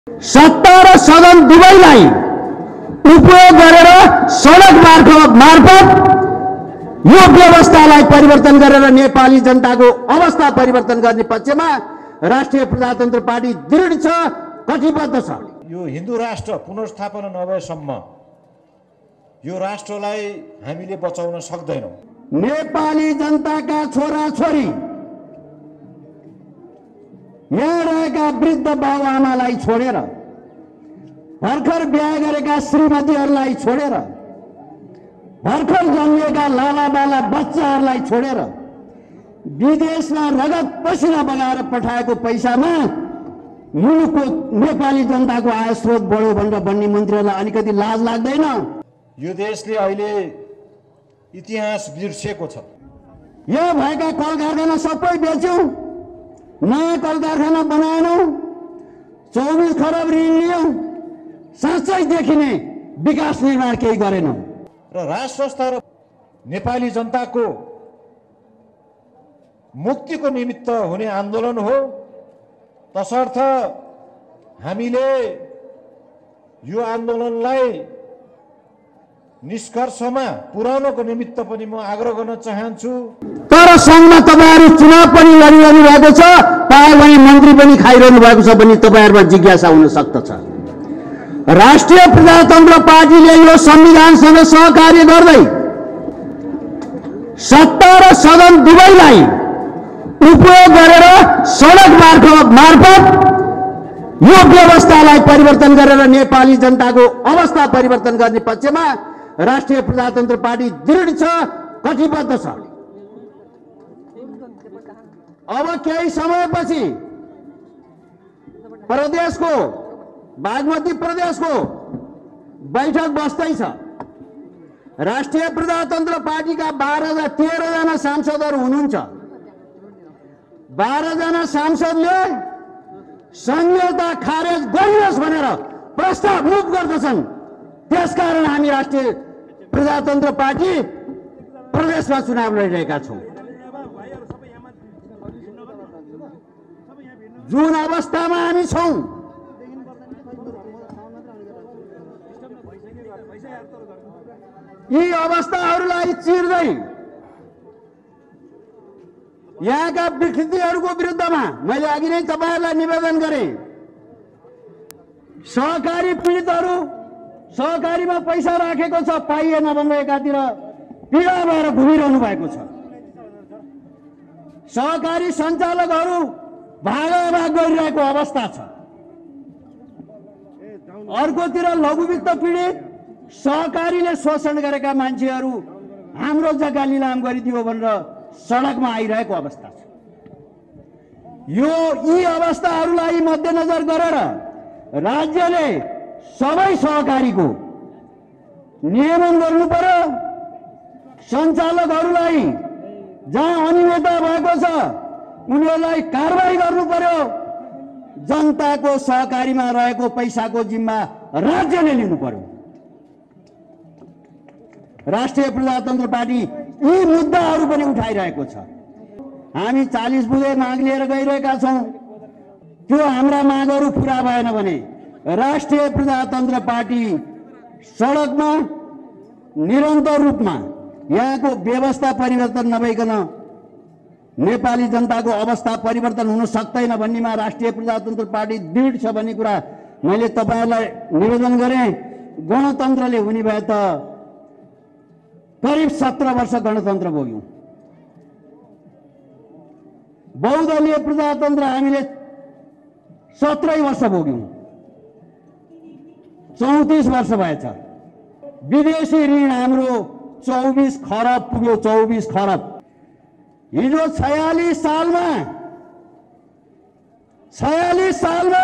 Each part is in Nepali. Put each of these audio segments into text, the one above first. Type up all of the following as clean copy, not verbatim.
सत्ता र सदन दुवैलाई उपयोग गरेर सडक मार्फत यो व्यवस्थालाई परिवर्तन गरेर नेपाली जनताको अवस्था परिवर्तन गर्ने पक्षमा राष्ट्रिय प्रजातन्त्र पार्टी दृढ छ, कटिबद्ध छ। यो हिन्दू राष्ट्र पुनर्स्थापना नभएसम्म यो राष्ट्रलाई हामीले बचाउन सक्दैनौं। नेपाली जनताका छोराछोरी, यहाँ रहेका वृद्ध बाबुआमालाई छोडेर, भर्खर बिहा गरेका श्रीमतीहरूलाई छोडेर, भर्खर जन्मिएका लालाबाला बच्चाहरूलाई छोडेर विदेशमा रगत पसिना बगाएर पठाएको पैसामा मुलुकको नेपाली जनताको आय स्रोत बढ्यो भनेर बन्ने मन्त्रीहरूलाई अलिकति लाज लाग्दैन? यो देशले अहिले इतिहास बिर्सेको छ। यहाँ भएका कल कारखाना सबै बेच्यौं, नयाँ कल कारखाना बनाएनौं, 24 खरब ऋण लियौं, साँच्चै देखिने विकास निर्माण केही गरेनौं। र राष्ट्र स्तर नेपाली जनताको मुक्तिको निमित्त हुने आन्दोलन हो। तसर्थ हामीले यो आन्दोलनलाई निष्कर्षमा पुर्याउनको निमित्त पनि म आग्रह गर्न चाहन्छु। तर संघमा तपाईहरु चुनाव पनि लडिरहनु भएको छ, पाए भने मन्त्री पनि खाइरहनु भएको छ भने तपाईहरुमा जिज्ञासा हुन सक्दछ। राष्ट्रिय प्रजातन्त्र पार्टीले यो संविधानसँग सहकार्य गर्दै सत्ता र सदन दुवैलाई उपयोग गरेर सडक मार्फत यो व्यवस्थालाई परिवर्तन गरेर नेपाली जनताको अवस्था परिवर्तन गर्ने पक्षमा राष्ट्रिय प्रजातन्त्र पार्टी दृढ छ, कटिबद्ध छ। अब केही समयपछि प्रदेशको बागमती प्रदेशको बैठक बस्दैछ। राष्ट्रिय प्रजातन्त्र पार्टीका 13 जना सांसदहरू हुनुहुन्छ। 12 जना सांसदले संहिता खारेज गरियोस् भनेर प्रस्ताव मुख गर्दछन्। त्यसकारण हामी राष्ट्रिय प्रजातन्त्र पार्टी प्रदेशमा चुनाव लडिरहेका छौं। जुन अवस्थामा हामी छौं, यी अवस्थाहरूलाई चिर्दै यहाँका विकृतिहरूको विरुद्धमा मैले अघि नै तपाईहरुलाई निवेदन गरेँ। सहकारी पीडितहरू सहकारीमा पैसा राखेको छ, पाइएन भनेर एकातिर पीडा भएर घुमिरहनु भएको छ। सहकारी सञ्चालकहरू भागाभाग गरिरहेको अवस्था छ। अर्कोतिर लघुवित्त पीडित सहकारीले शोषण गरेका मान्छेहरू हाम्रो जग्गा लिलाम गरिदियो भनेर सडकमा आइरहेको अवस्था छ। यी अवस्थाहरूलाई मध्यनजर गरेर राज्यले सबै सहकारीको नियमन गर्नु पर्यो। सञ्चालकहरूलाई जहाँ अनियमितता भएको छ उनीहरूलाई कारबाही गर्नु पर्यो। जनताको सहकारीमा रहेको पैसाको जिम्मा राज्यले लिनु पर्यो। राष्ट्रिय प्रजातन्त्र पार्टी यी मुद्दाहरू पनि उठाइरहेको छ। हामी 40 बुँदे माग लिएर गइरहेका छौं। त्यो हाम्रा मागहरू पूरा भएन भने राष्ट्रिय प्रजातन्त्र पार्टी सडकमा निरन्तर रूपमा यहाँको व्यवस्था परिवर्तन नभइकन नेपाली जनताको अवस्था परिवर्तन हुन सक्दैन भन्नेमा राष्ट्रिय प्रजातन्त्र पार्टी दृढ छ भन्ने कुरा मैले तपाईहरुलाई निवेदन गरेँ। गणतन्त्रले हुने भए त करिब 17 वर्ष गणतन्त्र भोग्यौं। बहुदलीय प्रजातन्त्र हामीले 17 वर्ष भोग्यौं। 34 वर्ष भएछ। विदेशी ऋण हाम्रो 24 खरब पुग्यो। 24 खरब। हिजो 46 सालमा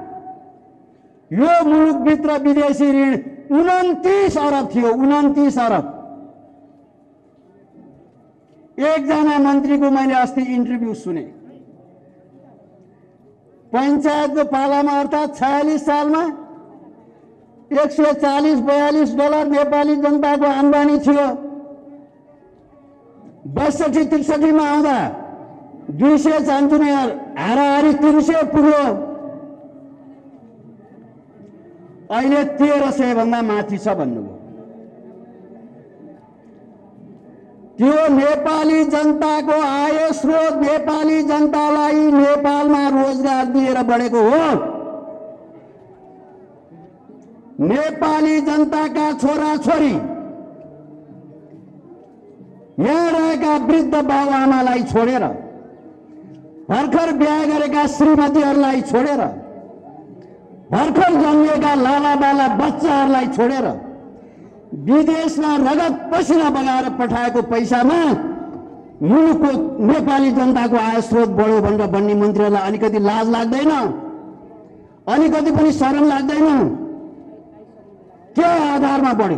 यो मुलुकभित्र विदेशी ऋण 29 अरब थियो। 29 अरब। एकजना मन्त्रीको मैले अस्ति इन्टरभ्यू सुने। पञ्चायतको पालामा अर्थात् 46 सालमा 140-42 डलर नेपाली जनताको आम्दानी थियो। 62-63 मा आउँदा 200 चान्चुने हाराहारी 300 पुग्यो। अहिले 1300 भन्दा माथि छ भन्नुभयो। त्यो नेपाली जनताको आय स्रोत, नेपाली जनतालाई नेपालमा रोजगार दिएर बढेको हो। नेपाली जनताका छोराछोरी, यहाँ रहेका वृद्ध बाबुआमालाई छोडेर, भर्खर बिहा गरेका श्रीमतीहरूलाई छोडेर, भर्खर जन्मिएका लालाबाला बच्चाहरूलाई छोडेर विदेशमा रगत पसिना बगाएर पठाएको पैसामा मुलुकको नेपाली जनताको आय स्रोत बढ्यो भनेर भन्ने मन्त्रीहरूलाई अलिकति लाज लाग्दैन? अलिकति पनि शरम लाग्दैन? के आधारमा बढ्यो?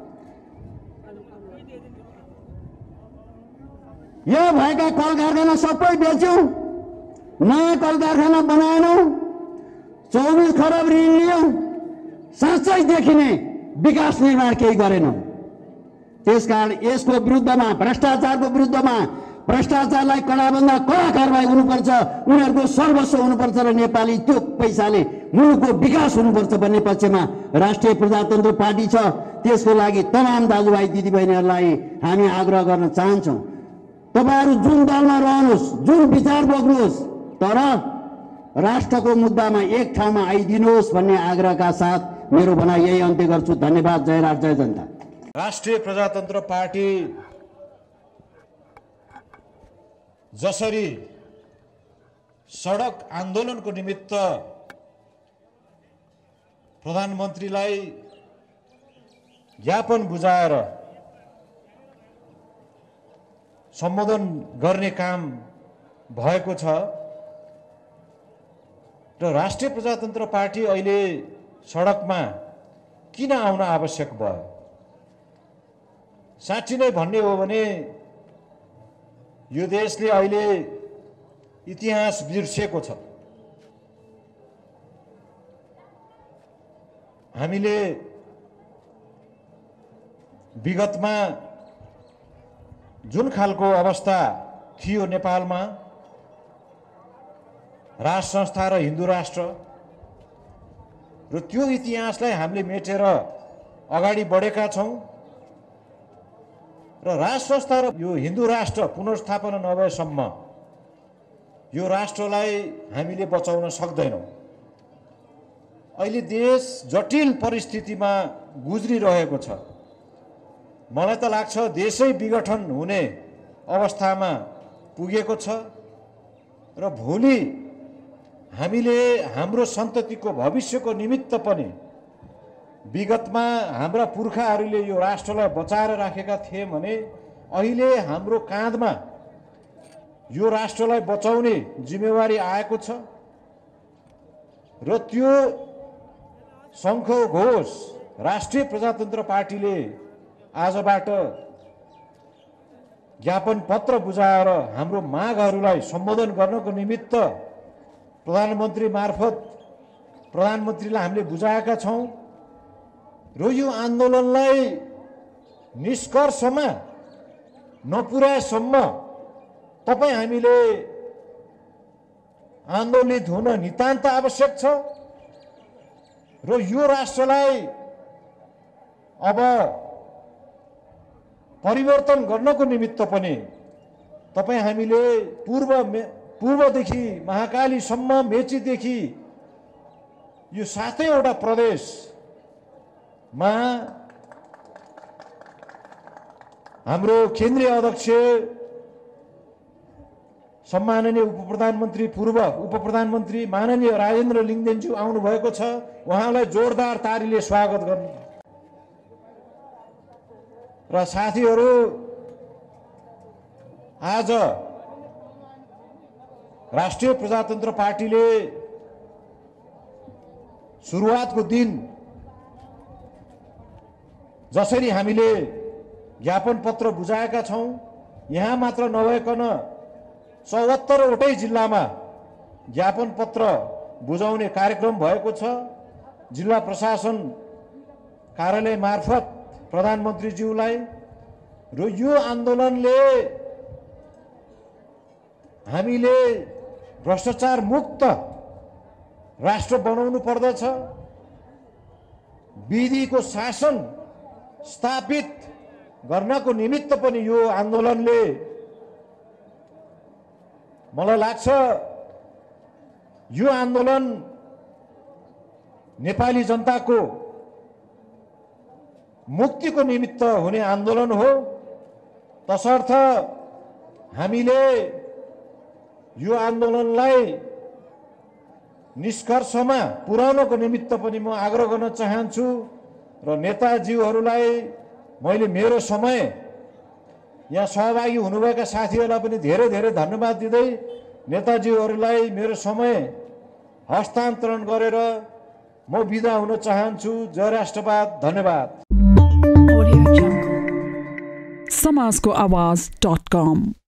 यो भएका कल कारखाना सबै बेच्यौं, नयाँ कल कारखाना बनाएनौं, 24 खरब ऋण लियौं, साँच्चै देखिने विकास निर्माण केही गरेनौं। त्यसकारण यसको विरुद्धमा, भ्रष्टाचारको विरुद्धमा, भ्रष्टाचारलाई कडाभन्दा कडा कारबाही हुनुपर्छ, उनीहरूको सर्वस्व हुनुपर्छ र नेपाली त्यो पैसाले मुलुकको विकास हुनुपर्छ भन्ने पक्षमा राष्ट्रिय प्रजातन्त्र पार्टी छ। त्यसको लागि तमाम दाजुभाइ दिदीबहिनीहरूलाई हामी आग्रह गर्न चाहन्छौँ, तपाईहरू जुन दलमा रहनुहोस्, जुन विचार बोक्नुहोस्, तर राष्ट्रको मुद्दामा एक ठाउँमा आइदिनुहोस् भन्ने आग्रहका साथ मेरो भनाइ यही अन्त्य गर्छु। धन्यवाद। जय राष्ट्र, जय जनता। राष्ट्रिय प्रजातन्त्र पार्टी जसरी सडक आन्दोलनको निमित्त प्रधानमन्त्रीलाई ज्ञापन बुझाएर सम्बोधन गर्ने काम भएको छ र राष्ट्रिय प्रजातन्त्र पार्टी अहिले सडकमा किन आउन आवश्यक भयो? साँच्चै नै भन्ने हो भने यो देशले अहिले इतिहास बिर्सेको छ। हामीले विगतमा जुन खालको अवस्था थियो नेपालमा, राज संस्था र हिन्दू राष्ट्र, र त्यो इतिहासलाई हामीले मेटेर अगाडि बढेका छौं र राज संस्था र यो हिन्दू राष्ट्र पुनर्स्थापना नभएसम्म यो राष्ट्रलाई हामीले बचाउन सक्दैनौं। अहिले देश जटिल परिस्थितिमा गुज्रिरहेको छ। मलाई त लाग्छ देशै विघटन हुने अवस्थामा पुगेको छ र भोलि हामीले हाम्रो सन्ततिको भविष्यको निमित्त पनि विगतमा हाम्रा पुर्खाहरूले यो राष्ट्रलाई बचाएर राखेका थिए भने अहिले हाम्रो काँधमा यो राष्ट्रलाई बचाउने जिम्मेवारी आएको छ र त्यो शङ्ख घोष राष्ट्रिय प्रजातन्त्र पार्टीले आजबाट ज्ञापन पत्र बुझाएर हाम्रो मागहरूलाई सम्बोधन गर्नको निमित्त प्रधानमन्त्री मार्फत प्रधानमन्त्रीलाई हामीले बुझाएका छौं र यो आन्दोलनलाई निष्कर्षमा नपुर्याएसम्म तपाईँ हामीले आन्दोलित हुन नितान्त आवश्यक छ र यो राष्ट्रलाई अब परिवर्तन गर्नको निमित्त पनि तपाईँ हामीले पूर्वदेखि महाकालीसम्म, मेचीदेखि यो 7वटा प्रदेशमा हाम्रो केन्द्रीय अध्यक्ष सम्माननीय पूर्व उप प्रधानमन्त्री माननीय राजेन्द्र लिङ्गदेनज्यू आउनु भएको छ। उहाँलाई जोरदार तालीले स्वागत गर्नु। र साथीहरू, आज राष्ट्रिय प्रजातन्त्र पार्टीले सुरुवातको दिन जसरी हामीले ज्ञापन पत्र बुझाएका छौं, यहाँ मात्र नभएकन 74वटै जिल्लामा ज्ञापन पत्र बुझाउने कार्यक्रम भएको छ। जिल्ला प्रशासन कार्यालय मार्फत प्रधानमन्त्रीज्यूलाई र यो आन्दोलनले हामीले भ्रष्टाचार मुक्त राष्ट्र बनाउनु पर्दछ विधिको शासन स्थापित गर्नको निमित्त पनि यो आन्दोलनले मलाई लाग्छ यो आन्दोलन नेपाली जनताको मुक्तिको निमित्त हुने आन्दोलन हो। तसर्थ हामीले यो आन्दोलनलाई निष्कर्षमा पुर्याउनको निमित्त पनि म आग्रह गर्न चाहन्छु र नेताजीहरूलाई मैले मेरो समय यहाँ सहभागी हुनुभएका साथीहरूलाई पनि धेरै धेरै धन्यवाद दिँदै नेताजीहरूलाई मेरो समय हस्तान्तरण गरेर म बिदा हुन चाहन्छु। जय राष्ट्रवाद। धन्यवाद। समाजको आवाज.com